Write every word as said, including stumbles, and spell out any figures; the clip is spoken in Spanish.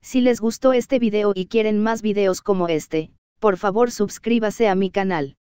Si les gustó este video y quieren más videos como este, por favor suscríbase a mi canal.